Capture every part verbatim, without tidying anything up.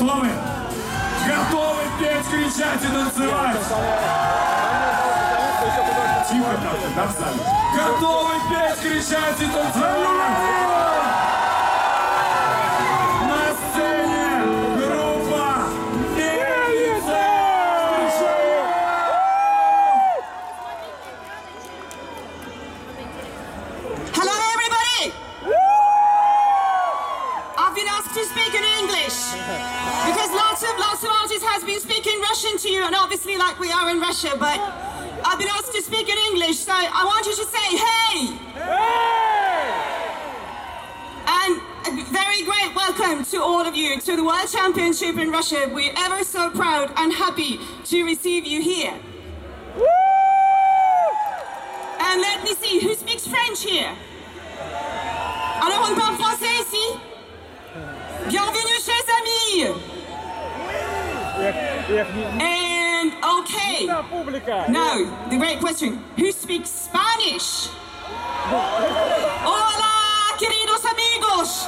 Готовы? Готовы петь, кричать и танцевать? Тихо как-то, да, в зале? Готовы петь, кричать и танцевать? На сцене группа Мельница! Hello everybody! I've been asked to speak in English because lots of lots of artists has been speaking Russian to you, and obviously like we are in Russia, but I've been asked to speak in English, so I want you to say hey! Hey! And a very great welcome to all of you to the World Championship in Russia. We're ever so proud and happy to receive you here. Woo! And let me see, who speaks French here? Alors on parle français ici? Bienvenue chers amis! And okay, now the great question, who speaks Spanish? Hola, queridos amigos!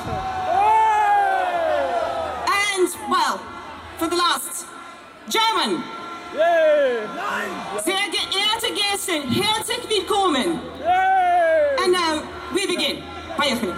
And, well, for the last, German! Sehr geehrte Gäste, herzlich willkommen! And now, we begin. Поехали!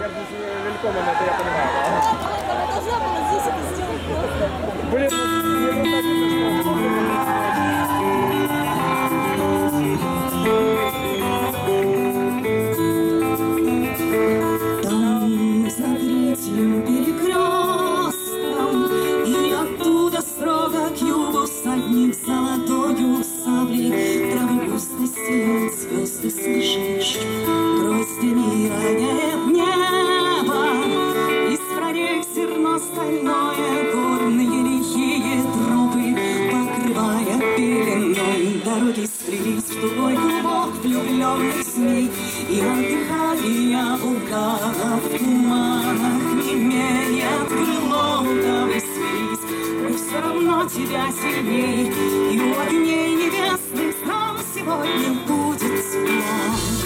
Там, за третьим перекрестком, и оттуда строго к югу всадник золотою саблей травы густо сеет, звезды слышишь, гроздями роняет небо, из прорех зерно стальное, горные лихие тропы, покрывая пеленой, дороги сплелись в тугой клубок влюбленных змей, и отдыхали облака в туманах, не меняет крыло, удавы свелись, но все равно тебя сильней, и у огней небесных нам сегодня будет тепло.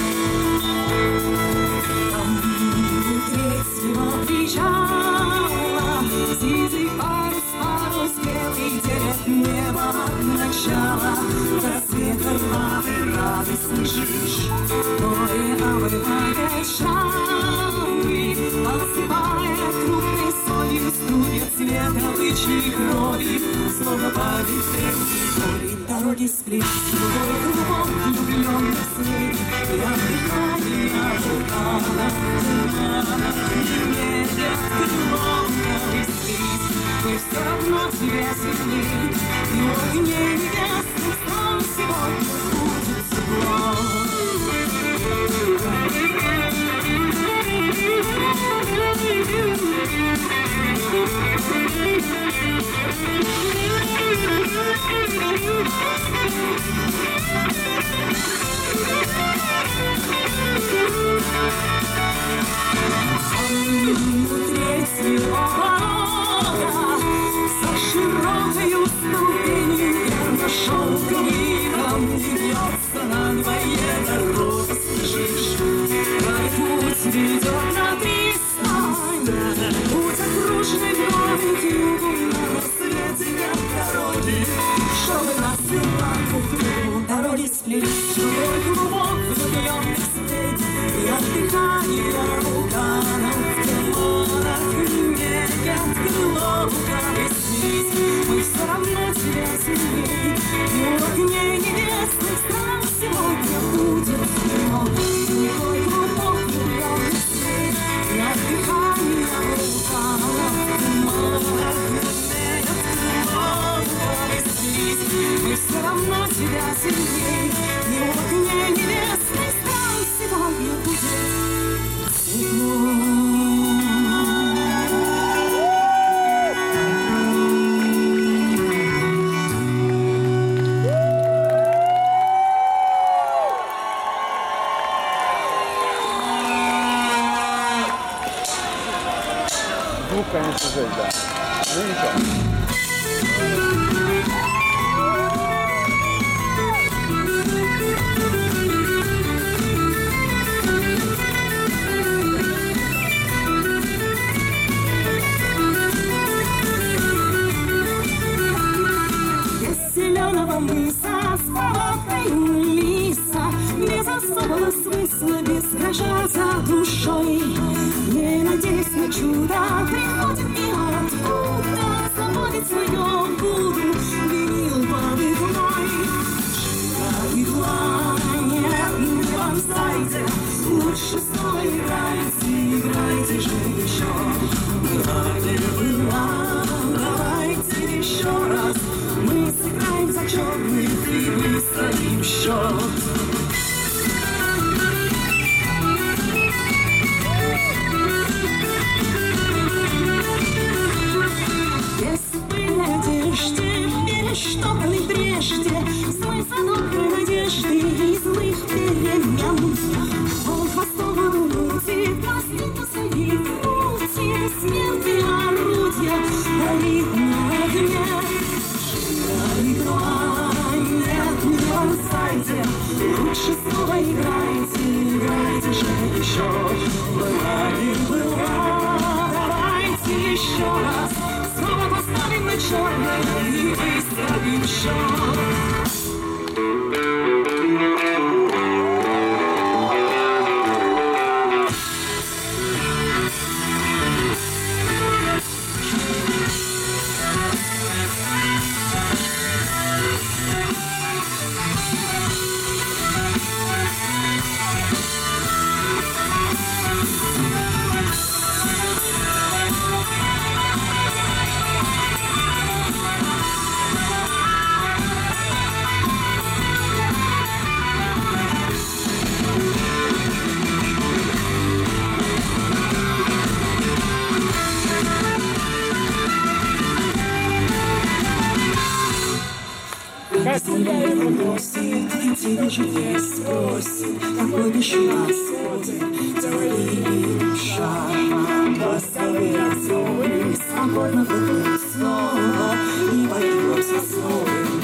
Там у третьего приезжала, сизый парус, парус белый, делят небо от начала, до света рады, рады слышишь, море омывает шрамы, посыпая крупной солью струя цвета бычьей крови, словно по ветру море дороги сплелись, другой клубок влюбленных снег, и отдыхали облака в туманах, не мерят крыло, дороги сплелись, мы все равно тебя сильней, и у огней небесных нам сегодня будет тепло. Третьего порога за широкою ступенью я нашел особого смысла, без гроша за душой. Не надеясь на чудо, приходит ниоткуда, заботит свое буду, винил под луной. Жива игла, нет, не бросайте, лучше снова играйте, играйте же еще. Была не была, давайте еще раз, мы сыграем за черных и выставим счет. Что-то ли прежде, смысл доброй надежды и злых перемен. Он хвостом крутит, пластит, посадит, крутит, смерти орудия горит на огне. Жива игра, нет, не бросайте, лучше снова играйте, играйте же еще. Была и была, давайте еще раз, снова поставим на черное и выставим счет. Тебе же не спросит, какой дышу расходит, твои душа. Поставь разумы, свободно выплыть снова, и боимся словом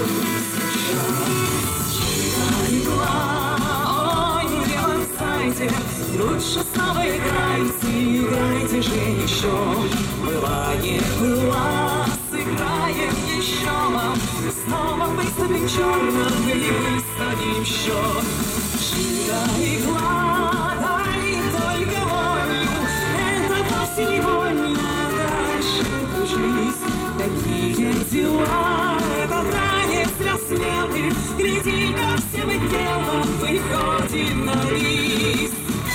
жива игла, ой, не бросайте, лучше снова играйте, играйте же еще. Была не была, сыграем еще, снова выставим черным и выставим счет. Жива игла, дай только волю, это вовсе не больно, дальше эту жизнь. Такие дела, это танец для смелых, гляди, как всем и делом выходим на лист.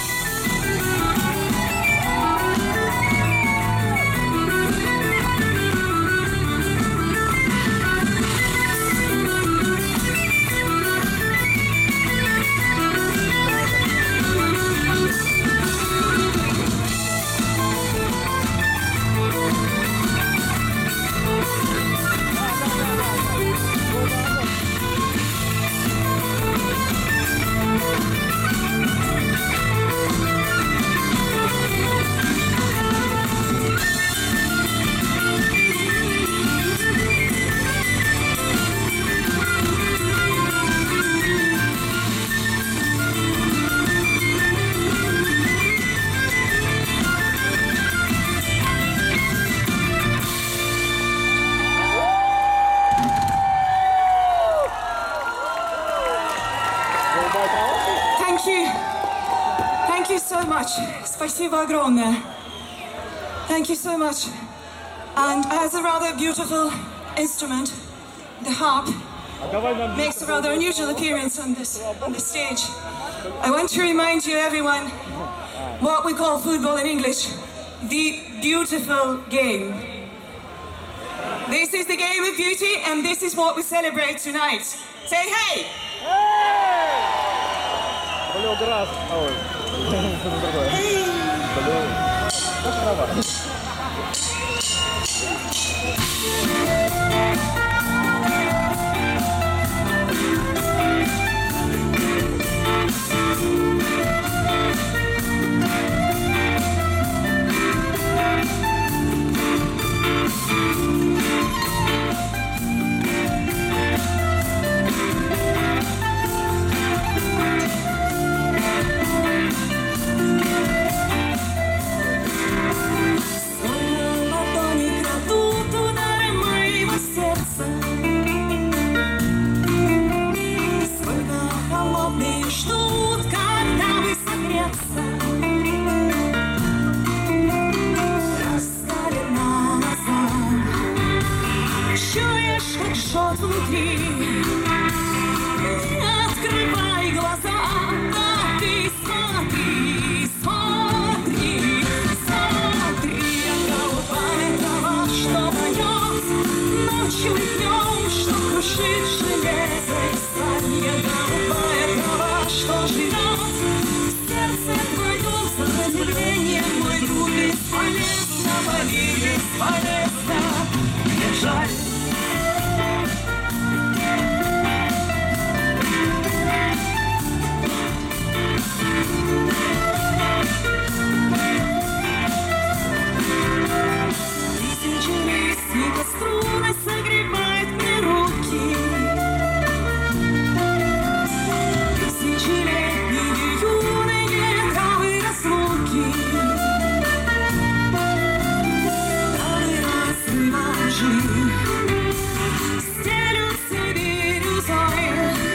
Thank you. Thank you so much. Спасибо огромное. Thank you so much. And as a rather beautiful instrument, the harp makes a rather unusual appearance on this on the stage. I want to remind you, everyone, what we call football in English, the beautiful game. This is the game of beauty, and this is what we celebrate tonight. Say hey! дышат внутри. Открывай глаза, а ты смотри, смотри, смотри. Голубая трава, что поет ночью и днем, что крушит железо и сталь. Голубая трава, что живет в сердце твоем, сопротивление, мой друг, бесполезно, поверь, бесполезно, мне жаль. Струны согревает мне руки. Тысячелетние юные травы разлуки. Травы разрыважи стелются бирюзой.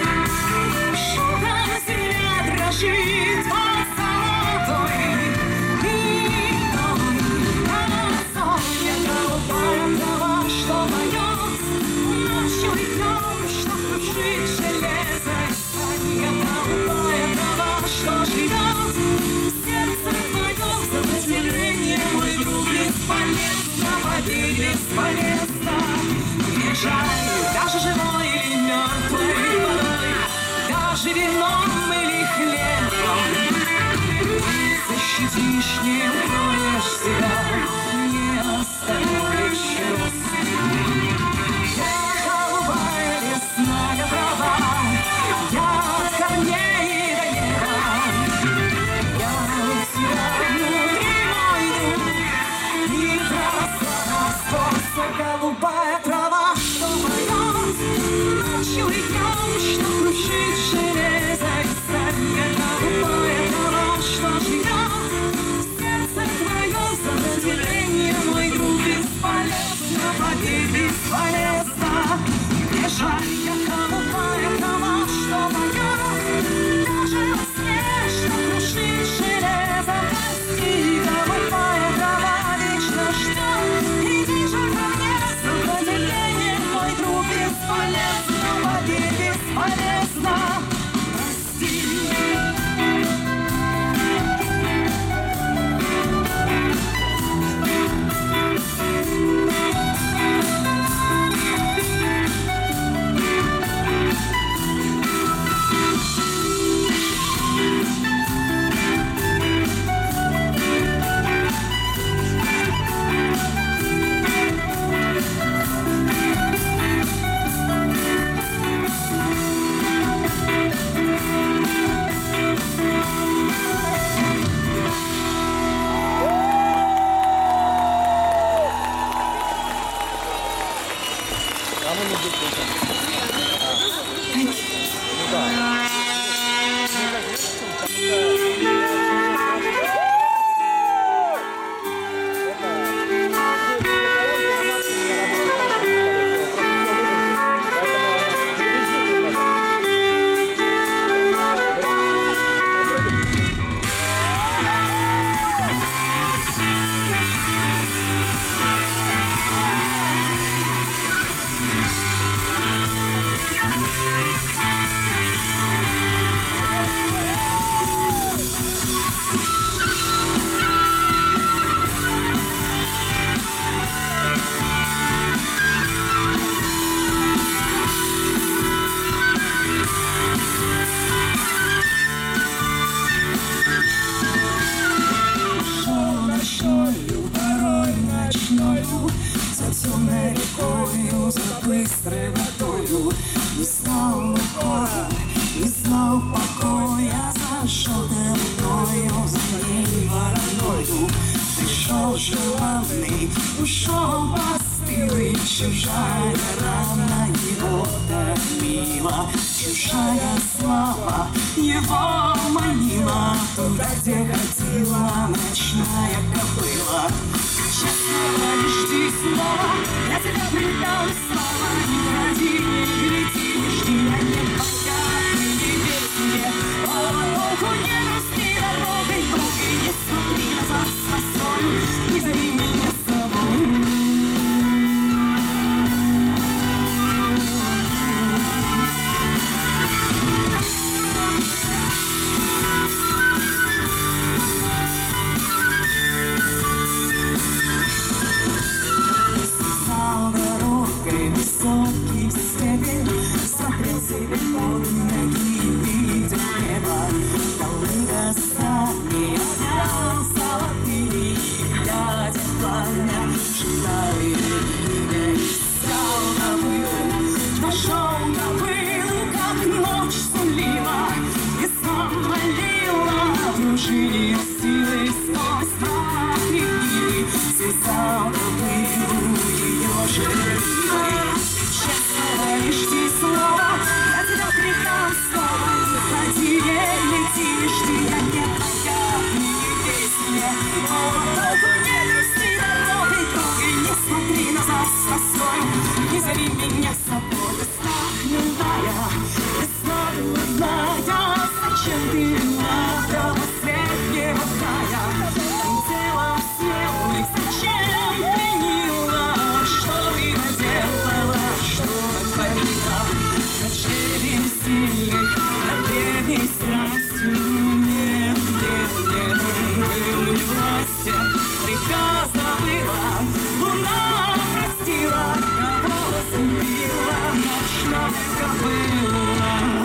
Шутом земля дрожит под золотой линой. Солнце голубая трава, что поет ночью и днем, что крушит железо и сталь. Голубая трава, что живет в сердце твоем, сопротивление, мой друг, бесполезно, поверь, бесполезно. Мне жаль, даже живой или мертвой водой, даже вином или хлебом. Защитишь, не укроешь себя, не остановишь рост. Я голубая лесная трава, я от корней до неба. Я у тебя внутри, мой друг, и трава солнце. Голубая трава, что поет ночью и днем, что крушит железо и сталь. Голубая трава, что живет в сердце твоем, сопротивление, мой друг, бесполезно, поверь, бесполезно. Мне жаль, я голубая трава, что поет даже во сне, что крушит железо. Прости, голубая трава вечно ждет, иди же ко мне, сопротивление, мой друг, бесполезно, поверь, бесполезно. Прости. Ушел постылый, чужая рана его томила, чужая слава его манила, туда, где ходила ночная кобыла. Честно лишь жди снова, я тебя предам снова, не ходи, не гляди, не жди, я не боя, ты не верь мне, полку не грусти дорогой долгой, не смотри назад с мостою, не зови меня с собой. высокий степень, смотрел себе под ноги, видел небо, долы достали, отдал золотые, глядя в пламя, шептали имя, искал кобылу, пошел кобылу, как ночь сулила, и сам молила, дружили силы сквозь страх реки, связал кобылу ее жеребилой. Честного лишь ты слова, я тебя предам снова, выходи, летишь ты, я не твоя, не песня, но только не грусти дорогой другой, не смотри назад с тоской, не зови меня с собой, вспахнутая, бесновная, зачем ты надо последнего края, дело смелых, зачем пленила, что ты наделала, что натворила, ночевим сильных, напредней страстью, нет, нет, нет, был не власти, река забыла, луна простила, кого разбила, ночная кобыла.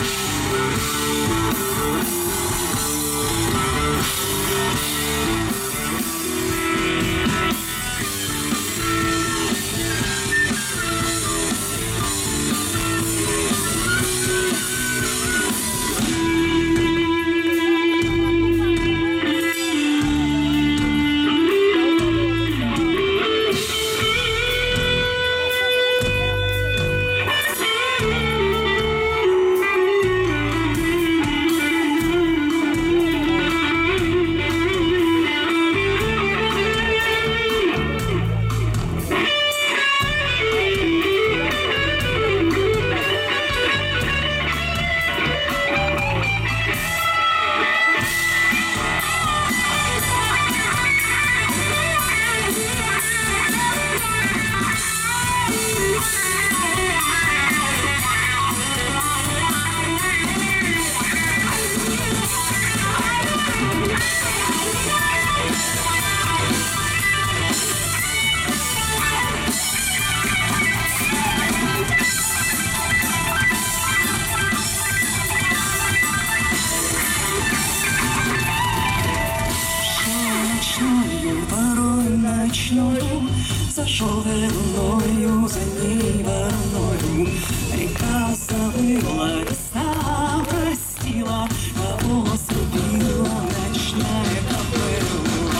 Зашел волною, за ней волною, река забыла, весна простила, кого срубила ночная кобыла.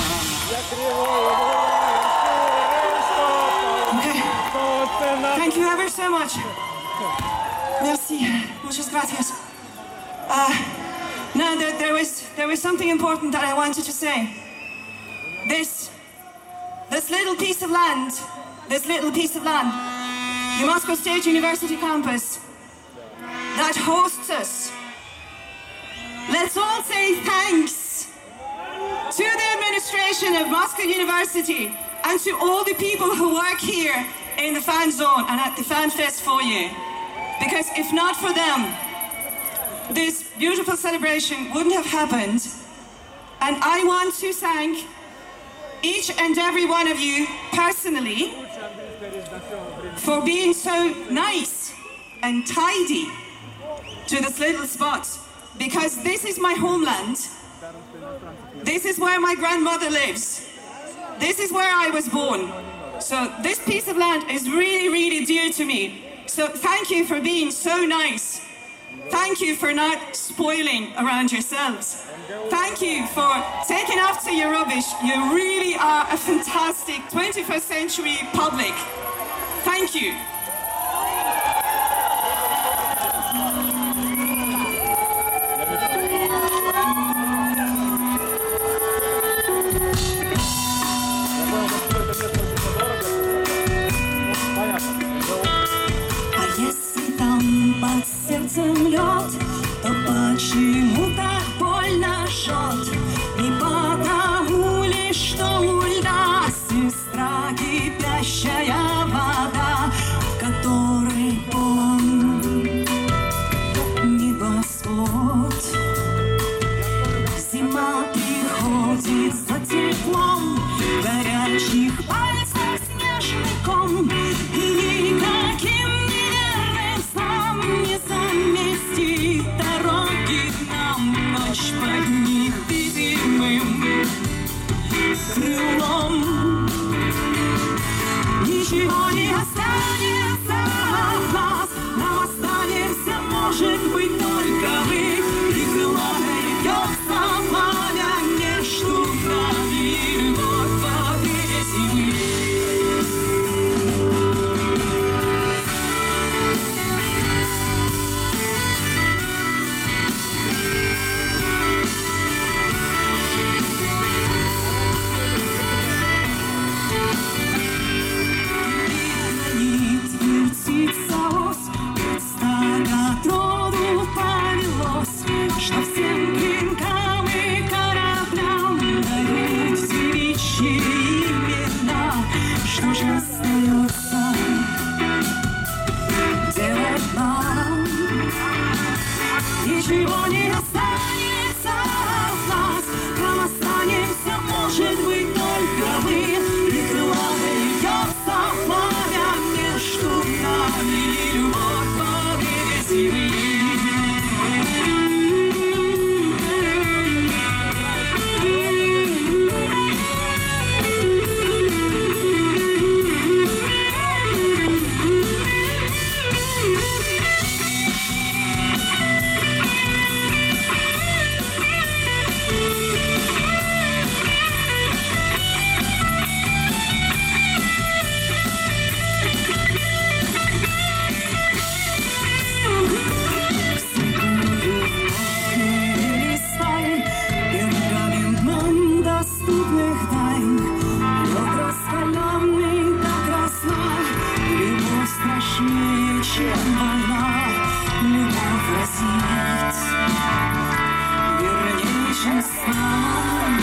Okay. Thank you ever so much. Merci. Muchas gracias. Uh, now there, there was there was something important that I wanted to say. This. This little piece of land, this little piece of land, the Moscow State University campus, that hosts us. Let's all say thanks to the administration of Moscow University and to all the people who work here in the fan zone and at the Fan Fest foyer. Because if not for them, this beautiful celebration wouldn't have happened. And I want to thank each and every one of you personally for being so nice and tidy to this little spot, because this is my homeland. This is where my grandmother lives. This is where I was born. So this piece of land is really, really dear to me. So thank you for being so nice. Thank you for not spoiling around yourselves. Thank you for taking after your rubbish. You really are a fantastic twenty-first century public. Thank you. А если там под сердцем лед, то почему так больно жжет? Не потому ли, что у льда сестра кипящая вода, которой полон небосвод? Зима приходит за теплом горячих пальцев снежный ком, и никаким может быть только вы. И крылатая вьется пламя между нами, любовь повесили. Что всем клинкам и кораблям дают девичьи имена. Что же остается делать нам? Ничего не останется от нас. Нам останемся, может быть, только мы. И крылатая вьется пламя между нами, любовь повесили. Чем война, любовь разит, вернее, чем сам,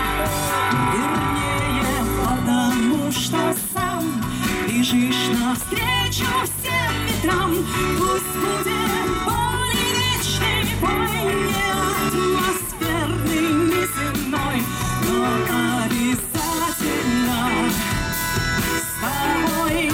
вернее, потому что сам бежишь навстречу всем ветрам. Пусть будет более вечной, войне атмосферный, неземной, но обязательно с тобой.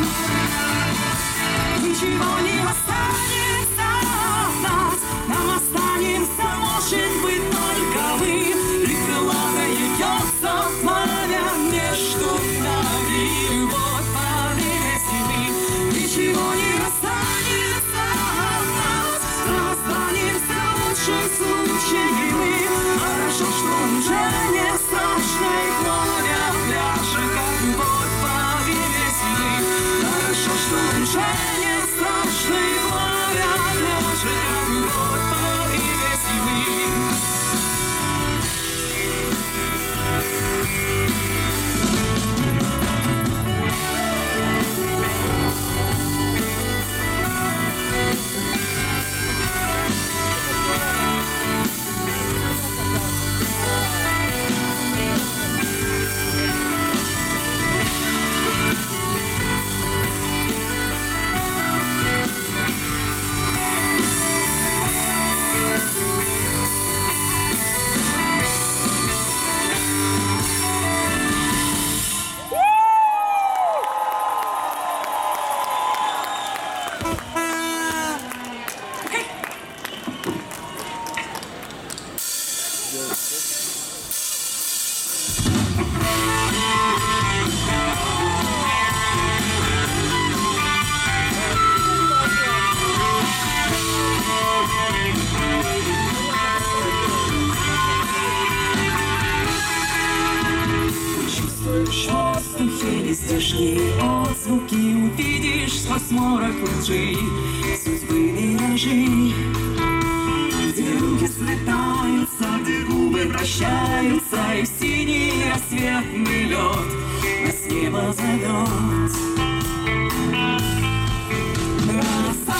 Ничего не останется от нас, нам останемся, может быть, только вы. И крылатая вьется пламя между нами, любовь повесили. Ничего не останется от нас, нам останемся, в лучшем случае мы. Хорошо, что уже не страшно, и пламя пляжа, как любовь повесили. Хорошо, что уже не страшный пламя пляжа, как любовь повесили. Чувствуешь в воздухе нездешние отзвуки, увидишь сквозь морок лжи судьбы миражи. Где руки слетаются, где губы прощаются, и в синий рассветный лед нас небо зовет. Роса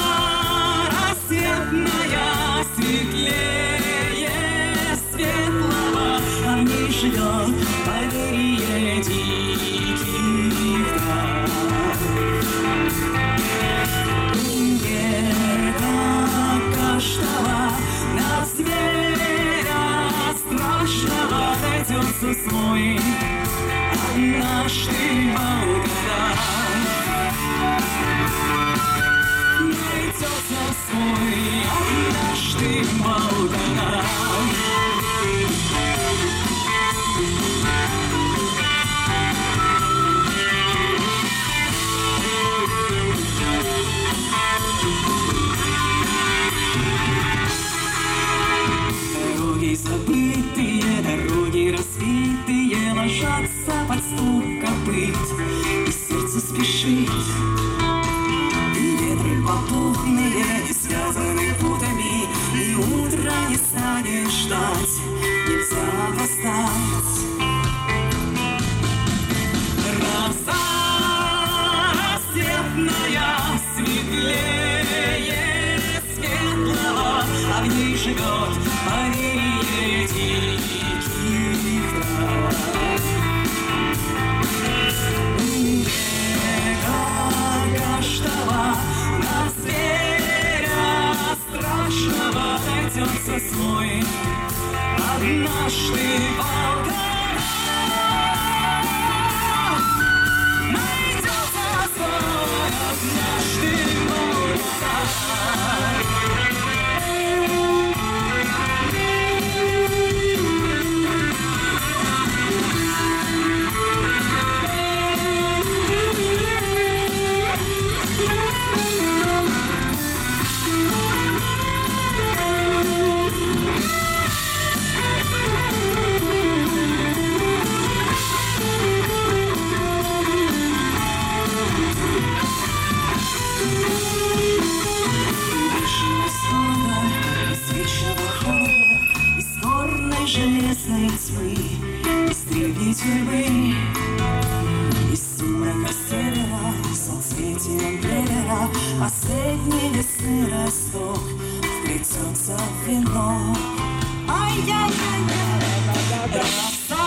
рассветная светлее светлого, а не ждет поверие диких враг. Где-то каждого на зверя страшного найдется свой однажды Волгоград. ждать, нельзя восстать. Роса рассветная, светлее светлого, а в ней живет поверье диких трав. Каждого на зверя страшного найдется свой однажды волкара. Найдется свой однажды волкара. Железной тьмы, из древней тюрьмы, из сумрака севера, соцветием клевера, последней весны росток вплетется в вино. Ай-яй-яй-яй, роса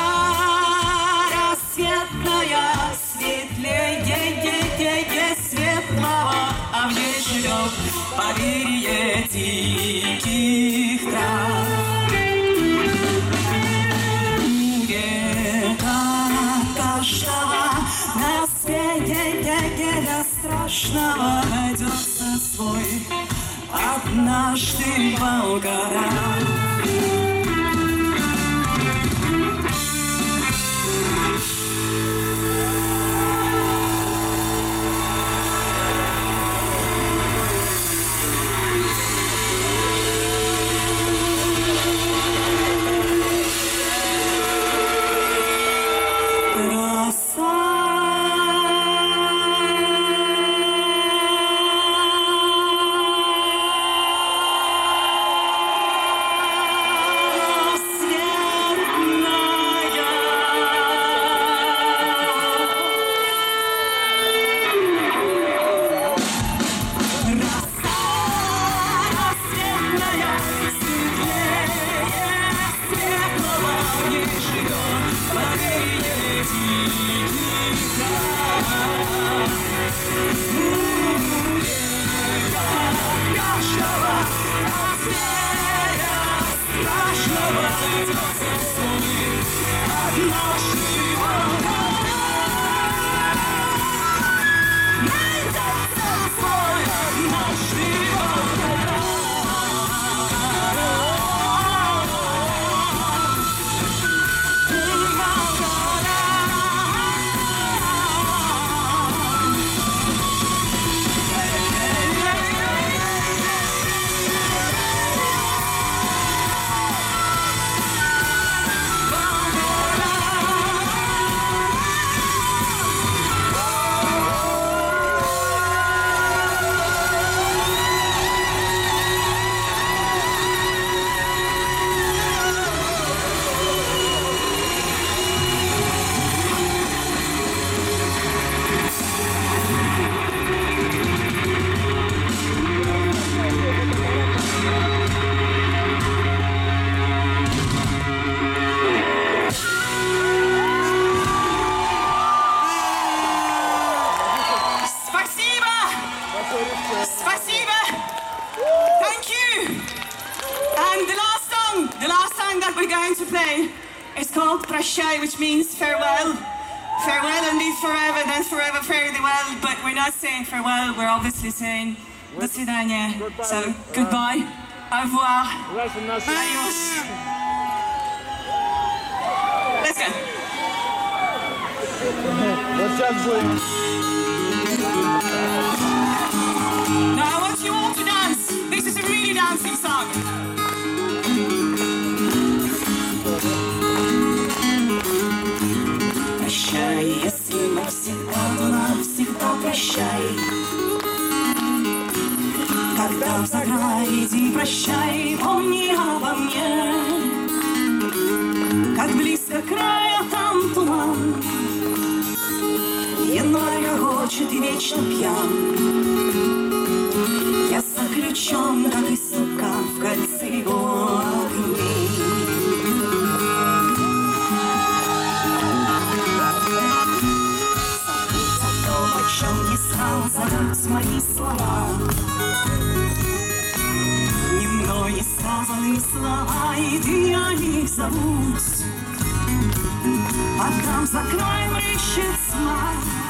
рассветная, светлее светлого, а в ней живет поверье диких трав. На свете страшного найдется свой однажды волкара. Спасибо. Thank you. And the last song, the last song that we're going to play is called Prощай, which means farewell. Farewell and leave forever, then forever fare thee well. But we're not saying farewell, we're obviously saying до свидания. So, goodbye. Au revoir. Adios. Let's go. Now I want you all to dance. This is a really dancing song. Прощай, если навсегда, то навсегда прощай. Когда взорвай, иди прощай, помни обо мне. как близко края там туман. Январь хочет и вечно пьян. Я заключен, как и сука, в кольце его огней. Забыть о том, о чем не стал, забыть мои слова. Не мной не сказанные слова, иди о них забудь. А там за краем рыщет тьма,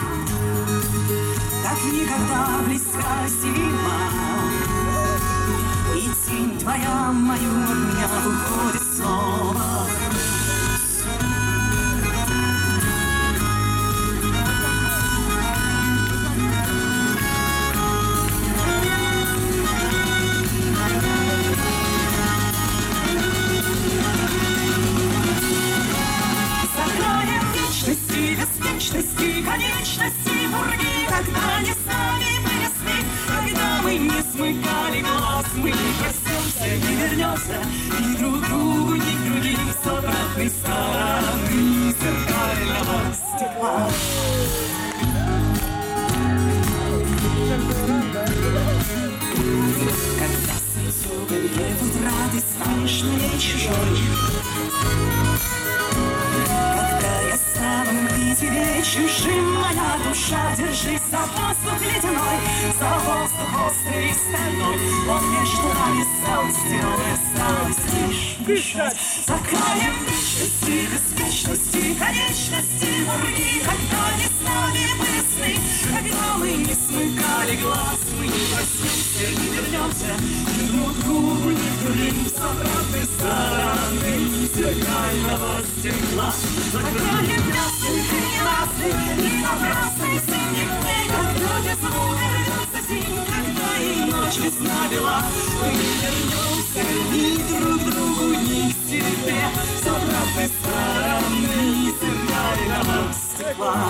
как никогда близка зима. И тень твоя мою от меня уходит снова. Бесконечности, конечности, бурги, когда не с нами были сны, когда мы не смыкали глаз, мы не проснемся, не вернемся ни друг другу, ни к другим с обратной стороны зеркального стекла. Когда сердцу горит утраты, станешь мне чужой. Тебе чужим моя душа, держись за воздух ледяной, за воздух острый и стальной. Он между нами стал стеной, осталось лишь дышать. За краем вечности, бесконечности, конечности, бурги, когда не с нами были сны, когда мы не смыкали глаз, мы не проснемся, не вернемся ни друг к другу, ни к другим с обратной стороны зеркального стекла. За краем ясных и ненастных, и напрасных зимних дней, когда без звука рвется день, когда и ночь весна бела, мы не вернемся ни друг к другу, ни к себе с обратной стороны зеркального стекла.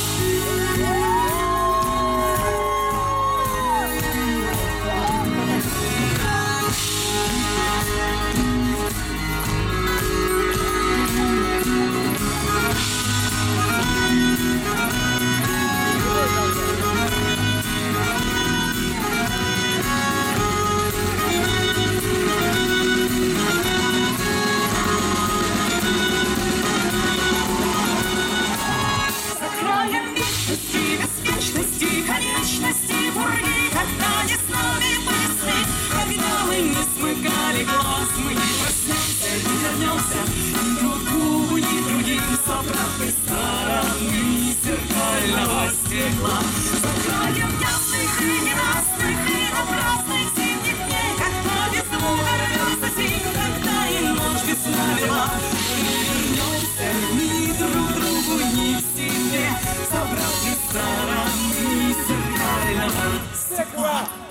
Конечности, бурги, когда не с нами были сны, когда мы не смыкали глаз, мы не проснемся, не вернемся ни друг к другу, ни к другим с обратной стороны зеркального стекла. За краем ясных и ненастных и напрасных зимних дней, когда без звука рвется день, когда и ночь весна бела, мы не вернемся ни друг к другу, ни к себе с обратной стороны зеркального стекла.